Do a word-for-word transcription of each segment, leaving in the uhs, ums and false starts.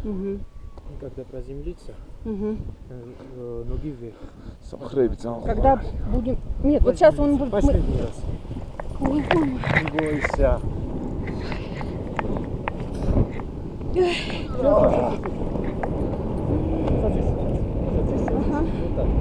Угу. Когда приземлиться, Угу. э, ноги вверх. Когда будем... Нет, вот сейчас он... Последний раз. Ой, ой. Не бойся. Ага. Вот так.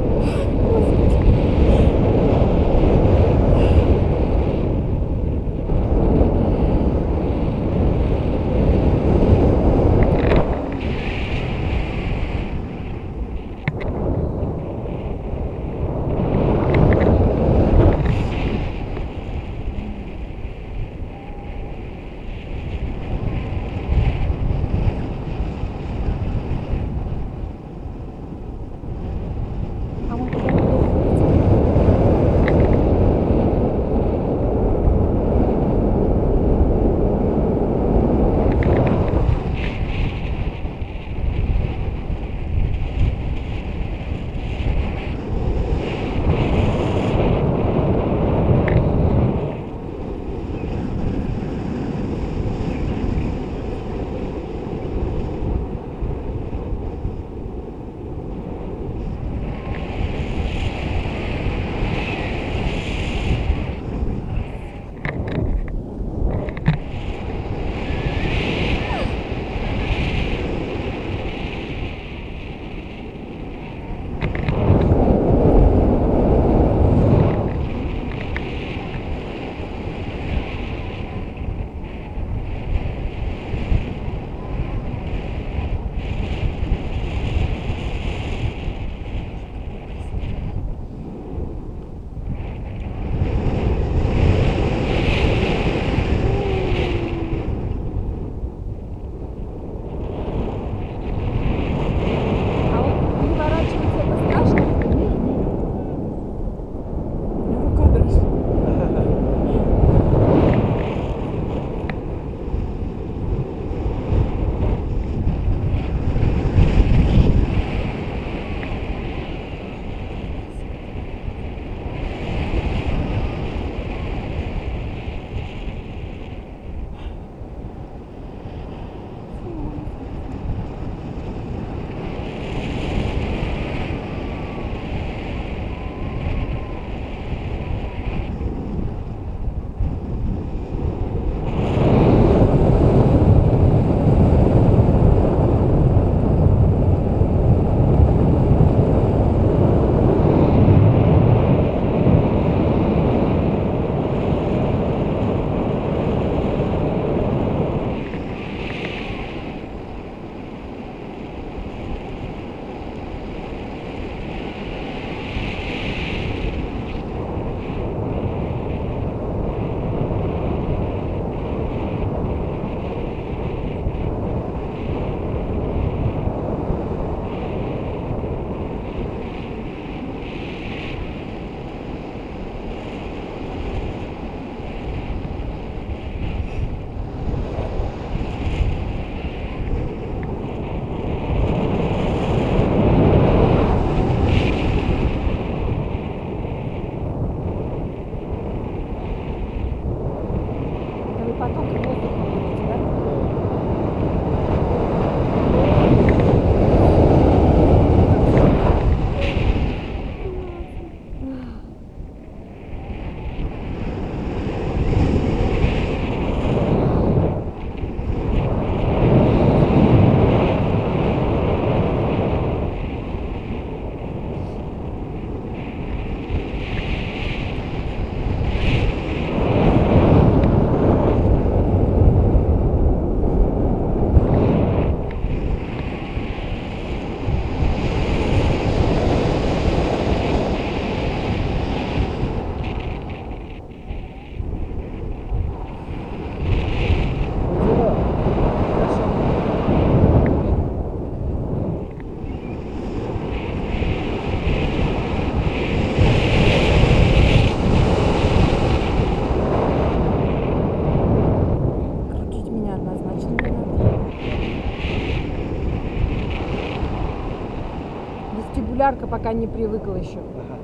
Вестибулярка пока не привыкла еще. Ага.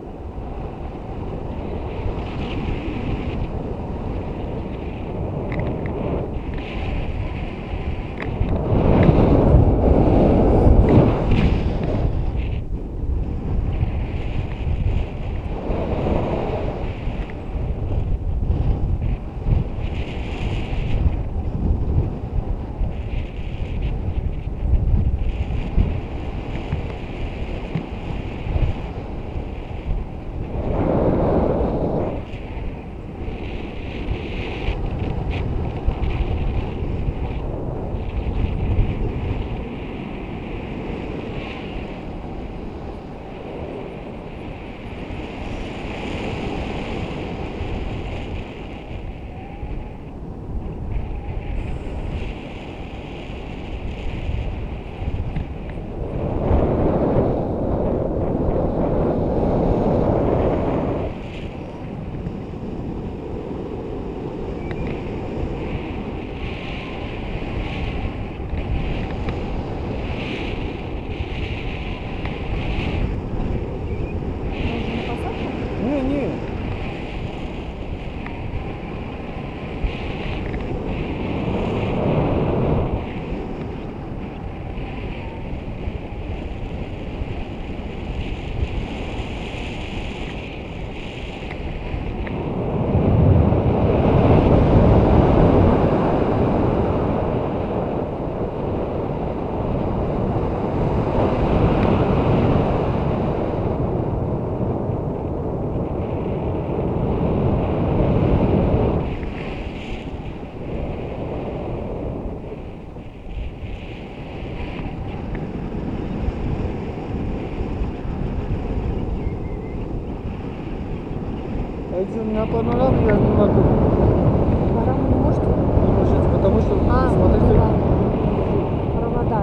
Пойдем на панораму, я не могу. Панораму не можете? Не может, потому что, А, смотрите, поняла. Провода.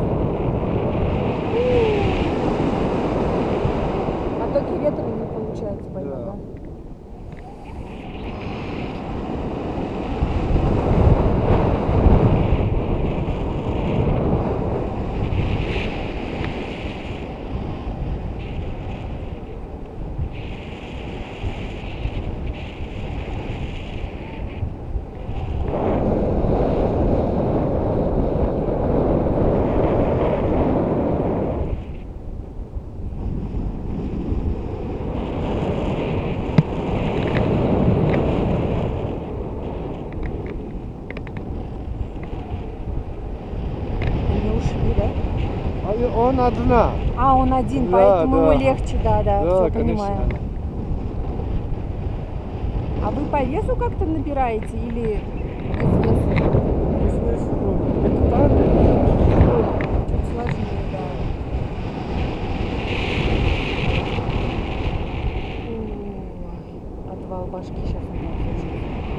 Потоки ветра не получается поймать, Да. да? Они ушли, да? а и он одна. А, он один, Да, поэтому да. ему легче, да, да, Да, все понимаю. конечно. А вы по весу как-то набираете или без веса? Бизнес, ну, это так. Чуть сложнее, да. Ой, отвал башки сейчас у меня случится.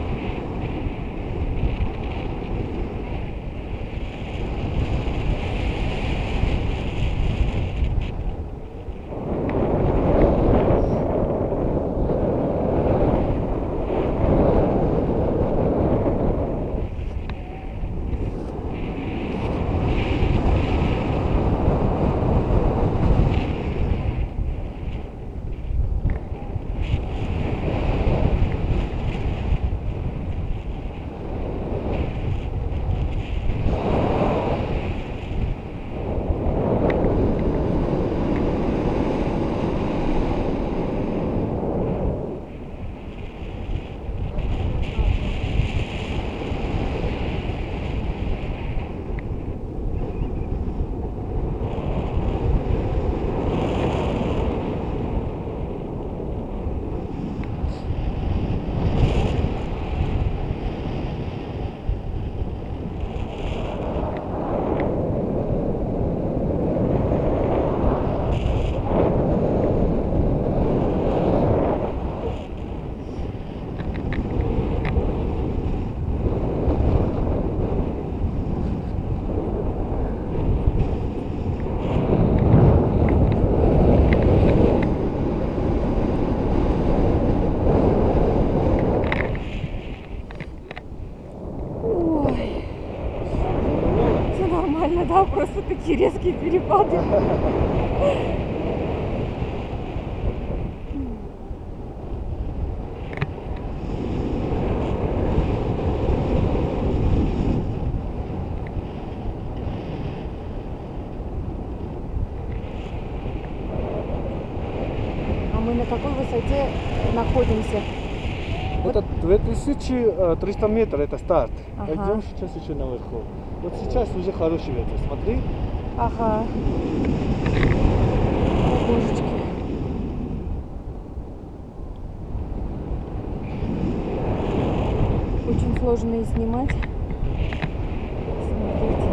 Ой, все нормально, да, просто такие резкие перепады. А мы на какой высоте находимся? Это две тысячи триста метров, это старт. Ага. Пойдем сейчас еще наверху. Вот сейчас уже хороший ветер, смотри. Ага. О, божечки. Очень сложно и снимать. Смотрите.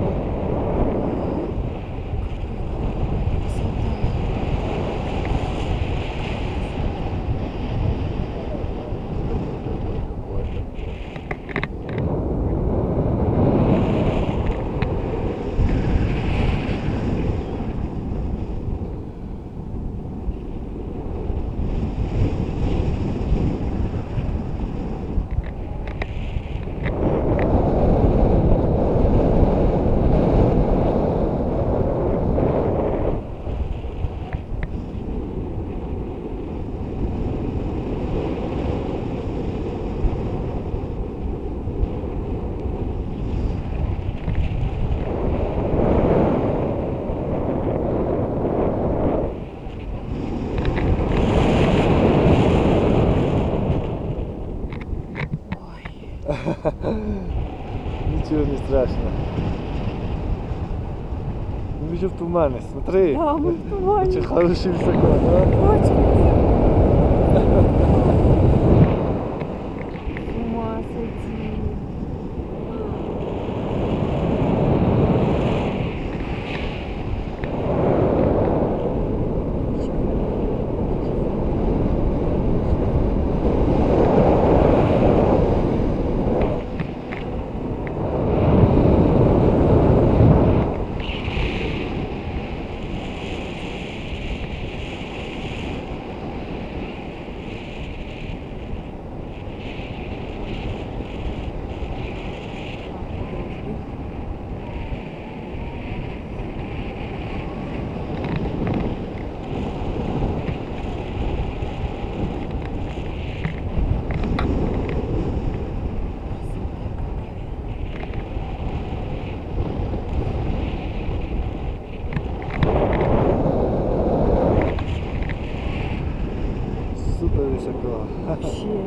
Ничего не страшно. Мы уже в тумане, смотри. Да, мы в тумане. Очень хороший высоко, да? Очень. С ума сойти. где?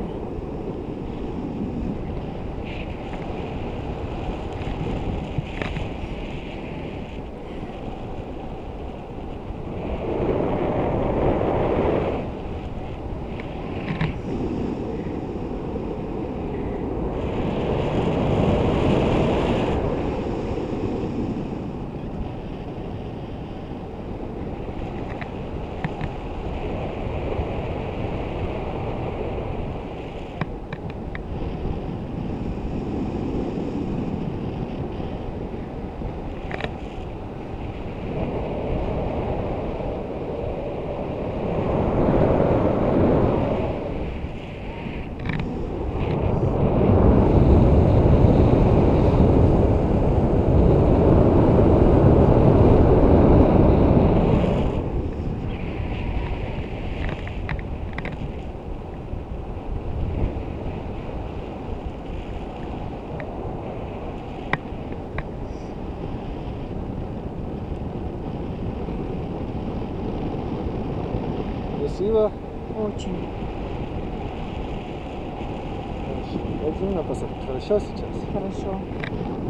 Красиво. Очень. Хорошо. Как зимно посадка. Хорошо сейчас? Хорошо.